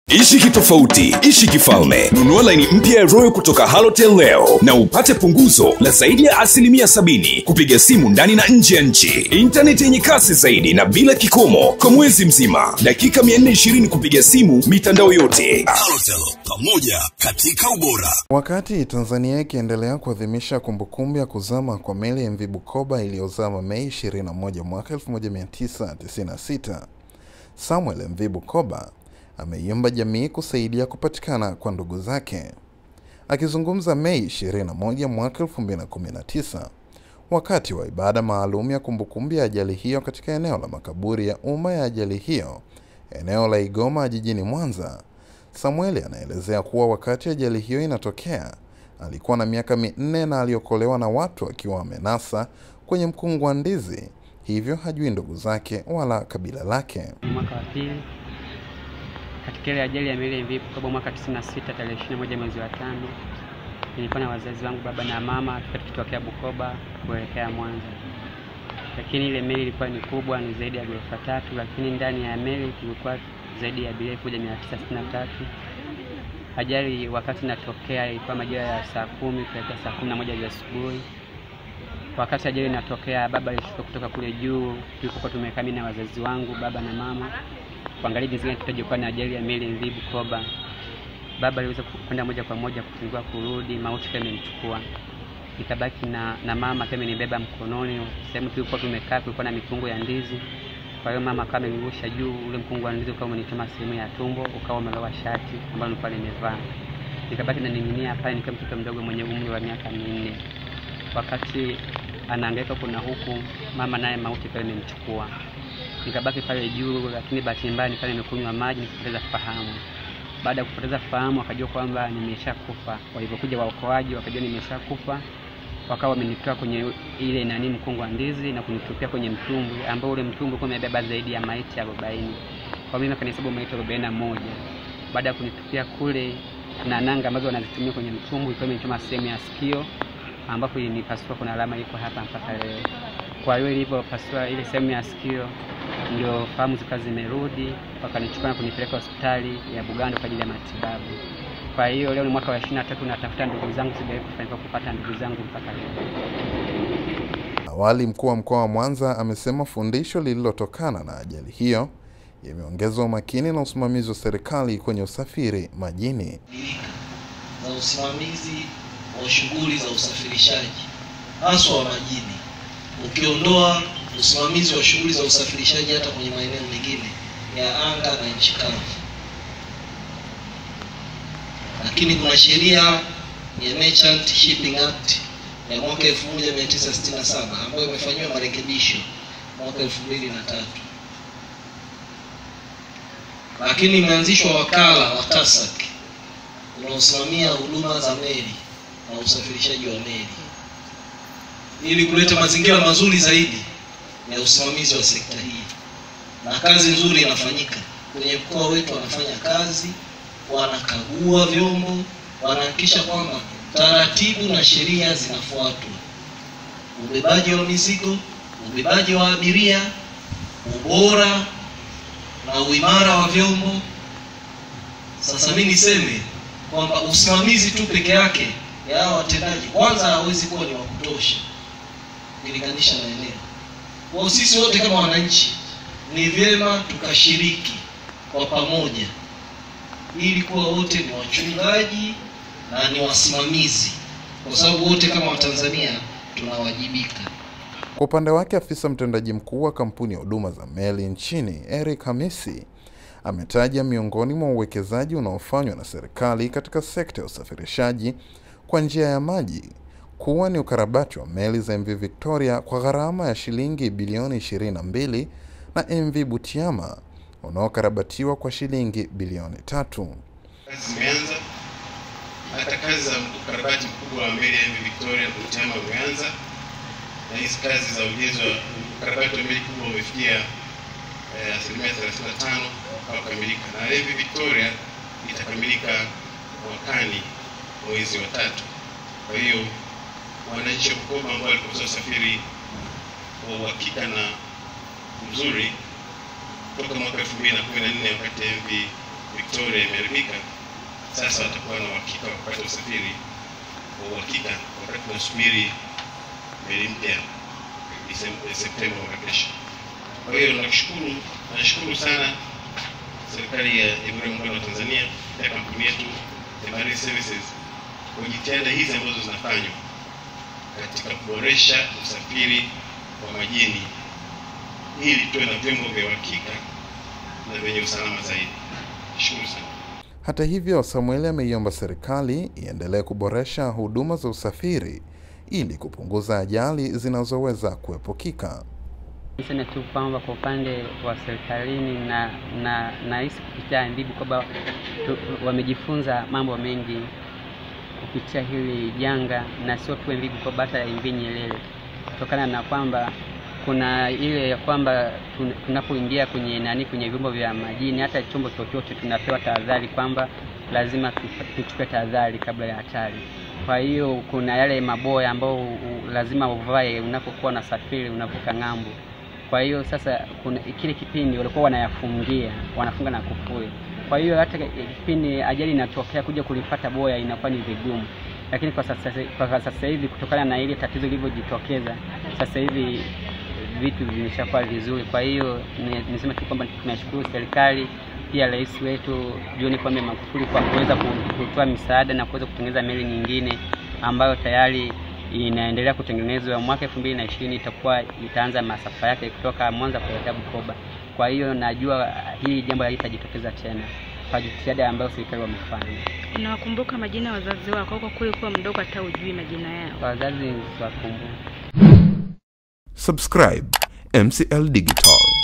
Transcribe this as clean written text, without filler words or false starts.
Ishi kitofauti, ishi kifalme. Nunua laini mpya ya Royal kutoka Halotel leo na upate punguzo la zaidi ya 70% kupiga simu ndani na nje ya nchi. Internet yenye kasi zaidi na bila kikomo kwa mwezi mzima. Dakika 420 kupiga simu mitandao yote. Halotel, pamoja katika ubora. Wakati Tanzania ikiendelea kuadhimisha kumbukumbu ya kuzama kwa meli MV Bukoba iliyozama Mei 21 mwaka 1996, Samuel MV Bukoba ameiomba jamii kusaidia kupatikana kwa ndugu zake. Akizungumza Mei 21 mwaka 2019 wakati wa ibada maalum ya kumbukumbu ya ajali hiyo katika eneo la makaburi ya umma ya ajali hiyo, eneo la Igoma jijini Mwanza, Samuel anaelezea kuwa wakati ajali hiyo inatokea alikuwa na miaka 4 na aliokolewa na watu akiwa amenasa kwenye mkungu wa ndizi, hivyo hajui ndugu zake wala kabila lake. Mwaka wa pili katika ile ajali ya meli MV Bukoba mwaka 96 tarehe 21 mwezi wa 5, nilikuwa na wazazi wangu baba na mama tukitokea Bukoba kuelekea Mwanza. Lakini ile meli ilikuwa ni kubwa, ni zaidi ya ghorofa 3, lakini ndani ya meli kulikuwa zaidi ya abiria 1963. Ajali wakati inatokea ilikuwa majira ya saa 10 kuelekea saa 11 za asubuhi. Wakati ajali inatokea baba alishuka kutoka kule juu, tulikuwa tumekaa mimi na wazazi wangu baba na mama kuangalia jinsi gani tutajokuwa na ajali ya meli MV Bukoba. Baba aliweza kwenda moja kwa moja kufungua kurudi, mauti kama imechukua. Nikabaki na mama kama nibeba mkononi, sehemu tulikuwa tumekaa kulikuwa na mikungu ya ndizi. Kwa hiyo mama kama nilirusha juu, ule mkungu wa ndizi ukawa umenitoma sehemu ya tumbo, ukawa umelowa shati ambalo nilikuwa nimevaa. Nikabaki na ninginia pale nikiwa mtoto mdogo mwenye umri wa miaka 4. Wakati anahangaika kuna huku, mama naye mauti kama imemchukua. Nikabaki pale juu, lakini bahati mbaya nikawa nimekunywa maji nikapoteza fahamu. Baada ya kupoteza fahamu wakajua kwamba nimeshakufa. Walipokuja waokoaji wakajua nimeshakufa. Wakawa wamenitoa kwenye ile mkungu wa ndizi na kunitupia kwenye mtumbwi ambao ule mtumbwi ulikuwa umebeba zaidi ya maiti 40. Kwa mimi kanihesabu maiti 41. Baada ya kunitupia kule na nanga ambazo wanazitumia kwenye mtumbwi ilikuwa imechoma sehemu ya sikio ambapo ilinipasua, kuna alama iko hapa mpaka leo. Kwa hiyo ilipopasua ile sehemu ya sikio ndio fahamu zikawa zimerudi, wakanichukua na kunipeleka hospitali ya Bugando kwa ajili ya matibabu. Kwa hiyo leo ni mwaka wa 23 natafuta ndugu zangu, sijawahi kufanikiwa kupata ndugu zangu mpaka leo. Awali mkuu wa mkoa wa Mwanza amesema fundisho lililotokana na ajali hiyo yameongeza umakini na usimamizi wa serikali kwenye usafiri majini. Na usimamizi wa shughuli za usafirishaji haswa wa majini, ukiondoa usimamizi wa shughuli za usafirishaji hata kwenye maeneo mengine ya anga na nchi kavu. Lakini kuna sheria ya Merchant Shipping Act ya mwaka 1967 ambayo imefanywa marekebisho mwaka 2003. Lakini imeanzishwa wakala wa TASAC unaosimamia huduma za meli na usafirishaji wa meli ili kuleta mazingira mazuri zaidi ya usimamizi wa sekta hii. Na kazi nzuri inafanyika. Kwenye mkoa wetu wanafanya kazi, wanakagua vyombo, wanahakikisha kwamba taratibu na sheria zinafuatwa. Ubebaji wa mizigo, ubebaji wa abiria, ubora na uimara wa vyombo. Sasa mimi niseme kwamba usimamizi tu peke yake ya hao watendaji kwanza hawezi kuwa ni wa kutosha kulinganisha na eneo. Kwa sisi wote kama wananchi ni vyema tukashiriki kwa pamoja ili kuwa wote ni wachungaji na ni wasimamizi, kwa sababu wote kama Watanzania tunawajibika. Kwa upande wake afisa mtendaji mkuu wa kampuni ya huduma za meli nchini Eric Hamisi ametaja miongoni mwa uwekezaji unaofanywa na serikali katika sekta ya usafirishaji kwa njia ya maji kuwa ni ukarabati wa meli za MV Victoria kwa gharama ya shilingi bilioni 22 na MV Butiama unaokarabatiwa kwa shilingi bilioni 3. Kazi zimeanza, hata kazi za ukarabati mkubwa wa meli ya MV Victoria Butiama umeanza, na hizi kazi za ujenzi wa ukarabati wa meli kubwa umefikia 35% au kamilika, na MV Victoria itakamilika mwakani mwezi wa 3. Kwa hiyo wananchi wa Bukoba ambao walikosa usafiri wa uhakika na mzuri toka mwaka 2014 wakati MV Victoria imeharibika, sasa watakuwa na uhakika wa kupata usafiri wa uhakika wakati tunasubiri meli mpya Septemba mwaka kesho. Kwa hiyo nashukuru sana serikali ya Jamhuri ya Muungano wa Tanzania ya kampuni yetu ya Marine Services kwa jitihada hizi ambazo zinafanywa katika kuboresha usafiri wa majini ili tuwe na vyombo vya uhakika na vyenye usalama zaidi. Nashukuru sana. Hata hivyo, Samuel ameiomba serikali iendelee kuboresha huduma za usafiri ili kupunguza ajali zinazoweza kuepukika. Niseme tu kwamba kwa upande wa serikalini na hisi kupitia MV Bukoba wamejifunza mambo mengi kupitia hili janga, na sio tu MV Bukoba, hata MV Nyerere, kutokana na kwamba kuna ile ya kwamba tunapoingia kwenye vyombo vya majini, hata chombo chochote tunapewa tahadhari kwamba lazima tuchukue tahadhari kabla ya hatari. Kwa hiyo kuna yale maboya ambao lazima uvae unapokuwa na safiri unavuka ng'ambo. Kwa hiyo sasa kuna kile kipindi walikuwa wanafunga na kufuli. Kwa hiyo hata kipindi ajali inatokea kuja kulipata boya inakuwa ni vigumu. Lakini kwa sasa hivi kutokana na ile tatizo lilivyojitokeza, sasa hivi vitu vimeshakuwa vizuri. Kwa hiyo nisema tu kwamba tunashukuru serikali, pia rais wetu John Pombe Magufuli kwa kuweza kutoa misaada na kuweza kutengeneza meli nyingine ambayo tayari inaendelea kutengenezwa. Mwaka 2020 itaanza masafa yake kutoka Mwanza kuelekea Bukoba. Kwa hiyo najua hili jambo halitajitokeza tena kwa jitihada ambayo serikali wamefanya. Unawakumbuka majina ya wazazi wako kwa kweli kwa mdogo hata hujui majina yao? Wazazi wakumbuka. Subscribe MCL Digital.